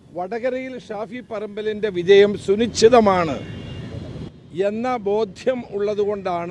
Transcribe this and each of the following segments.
വടകരയിൽ ഷാഫി പറമ്പലിൻ്റെ വിജയം സുനിശ്ചിതമാണ് എന്ന ബോധ്യം ഉള്ളതുകൊണ്ടാണ്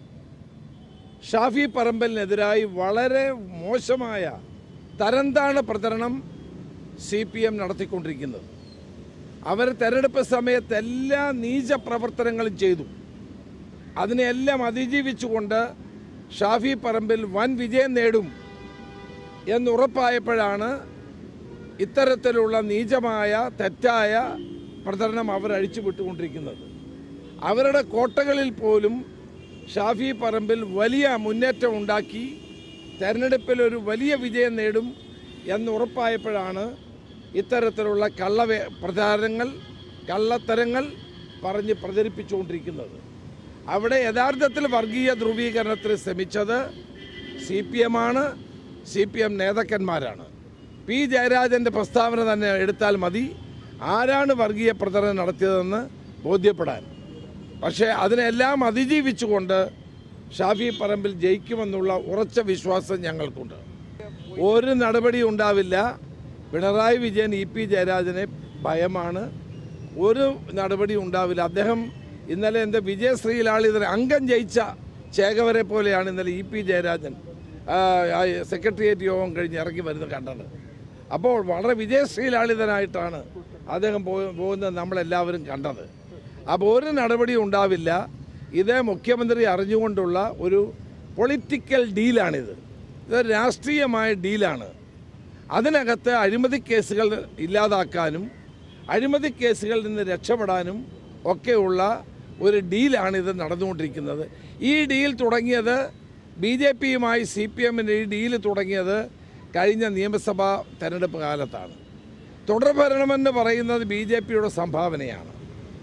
ഷാഫി പറമ്പലിനെതിരായി വളരെ മോശമായ തരംതാണ പ്രചരണം CPM നടത്തിക്കൊണ്ടിരിക്കുന്നത്. അവർ തെരഞ്ഞെടുപ്പ് സമയത്ത് എല്ലാ നീച പ്രവർത്തനങ്ങളും ചെയ്തു. അതിനെല്ലാം അതിജീവിച്ചുകൊണ്ട് ഷാഫി പറമ്പിൽ വൻ വിജയം നേടും എന്നുറപ്പായപ്പോഴാണ് ഇത്തരത്തിലുള്ള നീചമായ തെറ്റായ പ്രചരണം അവർ അഴിച്ചുവിട്ടുകൊണ്ടിരിക്കുന്നത്. അവരുടെ കോട്ടകളിൽ പോലും ഷാഫി പറമ്പിൽ വലിയ മുന്നേറ്റം ഉണ്ടാക്കി തെരഞ്ഞെടുപ്പിൽ ഒരു വലിയ വിജയം നേടും എന്നുറപ്പായപ്പോഴാണ് ഇത്തരത്തിലുള്ള പ്രചാരണങ്ങൾ കള്ളത്തരങ്ങൾ പറഞ്ഞ് പ്രചരിപ്പിച്ചുകൊണ്ടിരിക്കുന്നത്. അവിടെ യഥാർത്ഥത്തിൽ വർഗീയ ധ്രുവീകരണത്തിന് ശ്രമിച്ചത് CPM ആണ്, CPM നേതാക്കന്മാരാണ്. P. ജയരാജൻ്റെ പ്രസ്താവന തന്നെ എടുത്താൽ മതി ആരാണ് വർഗീയ പ്രചരണം നടത്തിയതെന്ന് ബോധ്യപ്പെടാൻ. പക്ഷേ അതിനെല്ലാം അതിജീവിച്ചുകൊണ്ട് ഷാഫി പറമ്പിൽ ജയിക്കുമെന്നുള്ള ഉറച്ച വിശ്വാസം ഞങ്ങൾക്കുണ്ട്. ഒരു നടപടി ഉണ്ടാവില്ല. പിണറായി വിജയൻ EP ജയരാജനെ ഭയമാണ്. ഒരു നടപടി ഉണ്ടാവില്ല. അദ്ദേഹം ഇന്നലെ എൻ്റെ വിജയശ്രീലാളിതൻ അംഗം ജയിച്ച ചേകവരെ പോലെയാണ് ഇന്നലെ EP ജയരാജൻ സെക്രട്ടേറിയറ്റ് യോഗം കഴിഞ്ഞ് ഇറങ്ങി വരുന്നത് കണ്ടത്. അപ്പോൾ വളരെ വിജയശ്രീലാളിതനായിട്ടാണ് അദ്ദേഹം പോകുന്നത് നമ്മളെല്ലാവരും കണ്ടത്. അപ്പോൾ ഒരു നടപടി ഉണ്ടാവില്ല. ഇത് മുഖ്യമന്ത്രി അറിഞ്ഞുകൊണ്ടുള്ള ഒരു പൊളിറ്റിക്കൽ ഡീലാണിത്. ഇതൊരു രാഷ്ട്രീയമായ ഡീലാണ്. അതിനകത്ത് അഴിമതി കേസുകൾ ഇല്ലാതാക്കാനും അഴിമതി കേസുകളിൽ നിന്ന് രക്ഷപ്പെടാനും ഒക്കെയുള്ള ഒരു ഡീലാണിത് നടന്നുകൊണ്ടിരിക്കുന്നത്. ഈ ഡീൽ തുടങ്ങിയത് BJPയുമായി CPMൻ്റെ ഈ ഡീൽ തുടങ്ങിയത് കഴിഞ്ഞ നിയമസഭാ തെരഞ്ഞെടുപ്പ് കാലത്താണ്. തുടർഭരണമെന്ന് പറയുന്നത് BJPയുടെ സംഭാവനയാണ്.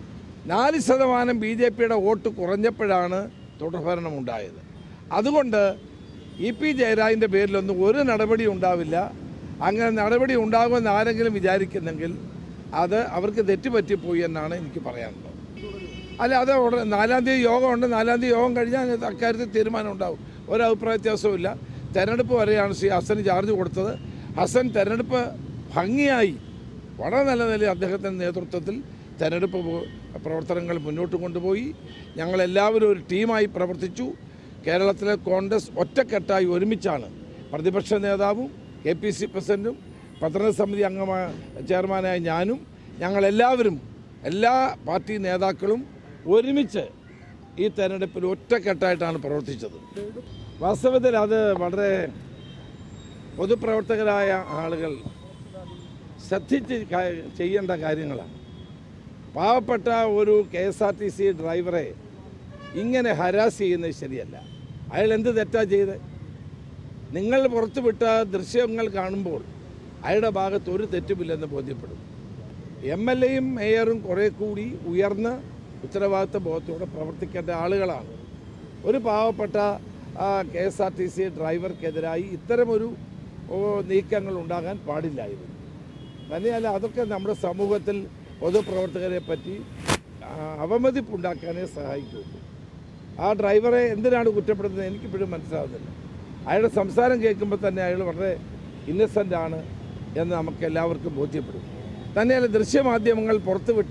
4% BJPയുടെ വോട്ട് കുറഞ്ഞപ്പോഴാണ് തുടർഭരണം ഉണ്ടായത്. അതുകൊണ്ട് EP ജയരാജൻ്റെ പേരിലൊന്നും ഒരു നടപടി ഉണ്ടാവില്ല. അങ്ങനെ നടപടി ഉണ്ടാകുമെന്ന് ആരെങ്കിലും വിചാരിക്കുന്നെങ്കിൽ അത് അവർക്ക് തെറ്റുപറ്റിപ്പോയി എന്നാണ് എനിക്ക് പറയാനുള്ളത്. അല്ല, അത് 4-ാം തീയതി യോഗമുണ്ട്. 4-ാം തീയതി യോഗം കഴിഞ്ഞാൽ അക്കാര്യത്തിൽ തീരുമാനം ഉണ്ടാവും. ഒരഭിപ്രായ വ്യത്യാസവുമില്ല. തെരഞ്ഞെടുപ്പ് വരെയാണ് ശ്രീ ഹസന് ചാർജ് കൊടുത്തത്. ഹസൻ തെരഞ്ഞെടുപ്പ് ഭംഗിയായി വളരെ നല്ല നിലയിൽ അദ്ദേഹത്തിൻ്റെ നേതൃത്വത്തിൽ തെരഞ്ഞെടുപ്പ് പ്രവർത്തനങ്ങൾ മുന്നോട്ട് കൊണ്ടുപോയി. ഞങ്ങളെല്ലാവരും ഒരു ടീമായി പ്രവർത്തിച്ചു. കേരളത്തിലെ കോൺഗ്രസ് ഒറ്റക്കെട്ടായി ഒരുമിച്ചാണ് പ്രതിപക്ഷ നേതാവും KPC പ്രസിഡൻറ്റും പത്രസമിതി അംഗമായ ചെയർമാനായ ഞാനും ഞങ്ങളെല്ലാവരും എല്ലാ പാർട്ടി നേതാക്കളും ഒരുമിച്ച് ഈ തെരഞ്ഞെടുപ്പിൽ ഒറ്റക്കെട്ടായിട്ടാണ് പ്രവർത്തിച്ചത്. വാസ്തവത്തിൽ അത് വളരെ പൊതുപ്രവർത്തകരായ ആളുകൾ ശ്രദ്ധിച്ച് ചെയ്യേണ്ട കാര്യങ്ങളാണ്. പാവപ്പെട്ട ഒരു KSRTC ഡ്രൈവറെ ഇങ്ങനെ ഹരാസ് ചെയ്യുന്നത് ശരിയല്ല. അയാൾ എന്ത് തെറ്റാ ചെയ്ത്? നിങ്ങൾ പുറത്തുവിട്ട ദൃശ്യങ്ങൾ കാണുമ്പോൾ അയാളുടെ ഭാഗത്ത് ഒരു തെറ്റുമില്ലെന്ന് ബോധ്യപ്പെടും. MLAയും മേയറും കുറേ കൂടി ഉയർന്ന് ഉത്തരവാദിത്ത ബോധത്തോടെ പ്രവർത്തിക്കേണ്ട ആളുകളാണ്. ഒരു പാവപ്പെട്ട KSRTC ഡ്രൈവർക്കെതിരായി ഇത്തരമൊരു നീക്കങ്ങൾ ഉണ്ടാകാൻ പാടില്ലായിരുന്നു. തന്നെയല്ല, അതൊക്കെ നമ്മുടെ സമൂഹത്തിൽ പൊതുപ്രവർത്തകരെ പറ്റി അവമതിപ്പുണ്ടാക്കാനേ സഹായിക്കുള്ളൂ. ആ ഡ്രൈവറെ എന്തിനാണ് കുറ്റപ്പെടുത്തുന്നത് എനിക്കിപ്പോഴും മനസ്സിലാവുന്നില്ല. അയാളുടെ സംസാരം കേൾക്കുമ്പോൾ തന്നെ അയാൾ വളരെ ഇന്നസെൻ്റ് ആണ് എന്ന് നമുക്ക് എല്ലാവർക്കും ബോധ്യപ്പെടും. തന്നെയല്ല, ദൃശ്യമാധ്യമങ്ങൾ പുറത്തുവിട്ട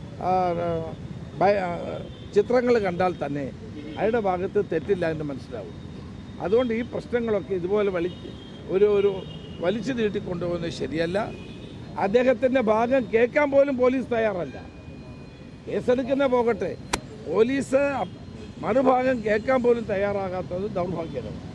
ചിത്രങ്ങൾ കണ്ടാൽ തന്നെ അയാളുടെ ഭാഗത്ത് തെറ്റില്ല എന്ന് മനസ്സിലാവും. അതുകൊണ്ട് ഈ പ്രശ്നങ്ങളൊക്കെ ഇതുപോലെ വലിച്ചു നീട്ടിക്കൊണ്ടുപോകുന്നത് ശരിയല്ല. അദ്ദേഹത്തിൻ്റെ ഭാഗം കേൾക്കാൻ പോലും പോലീസ് തയ്യാറല്ല. കേസെടുക്കുന്ന പോകട്ടെ, പോലീസ് മറുഭാഗം കേൾക്കാൻ പോലും തയ്യാറാകാത്തത് ദൗർഭാഗ്യകരമാണ്.